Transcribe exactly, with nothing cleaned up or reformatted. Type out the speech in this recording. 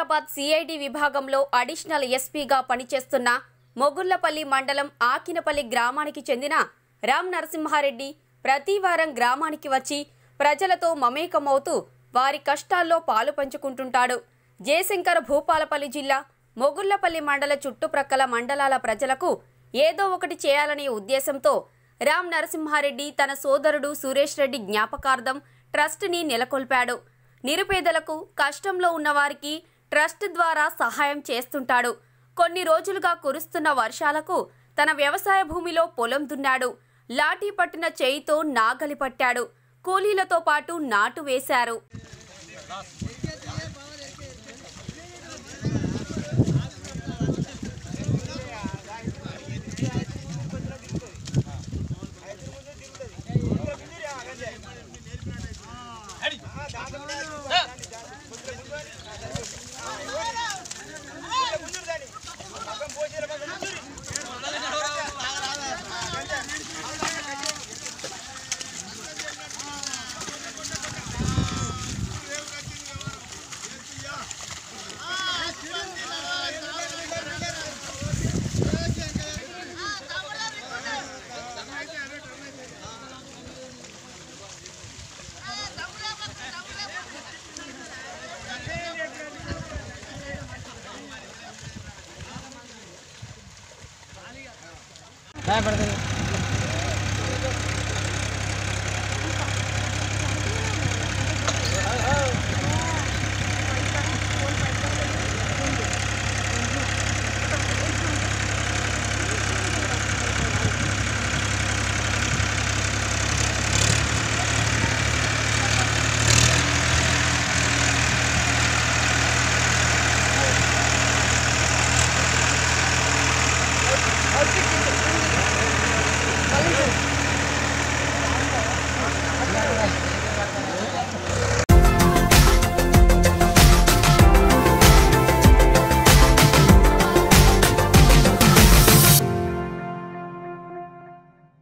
Hyderabad CID విభాగంలో additional ఎస్పీగా పనిచేస్తున్న మొగుళ్లపల్లి మండలం ఆకినపల్లి గ్రామానికి చెందిన రామ్ నరసింహారెడ్డి ప్రతి వారం గ్రామానికి వచ్చి ప్రజలతో మమేకమవుతూ వారి కష్టాల్లో పాలు పంచుకుంటుంటాడు. జయశంకర్ భూపాలపల్లి జిల్లా మొగుళ్లపల్లి మండల చుట్టుప్రక్కల మండలాల ప్రజలకు ఏదో ఒకటి చేయాలనే ఉద్దేశంతో రామ్ నరసింహారెడ్డి తన సోదరుడు సురేష్ రెడ్డి జ్ఞాపకార్థం ట్రస్ట్ని నెలకొల్పాడు. నిరుపేదలకు, కష్టంలో ఉన్నవారికి ట్రస్ట్ ద్వారా సహాయం చేస్తుంటాడు. కొన్ని రోజులుగా కురుస్తున్న వర్షాలకు తన వ్యవసాయ భూమిలో పొలం దున్నాడు. లాఠీ పట్టిన చేయితో నాగలి పట్టాడు. కూలీలతో పాటు నాటు వేశారు. काय पडते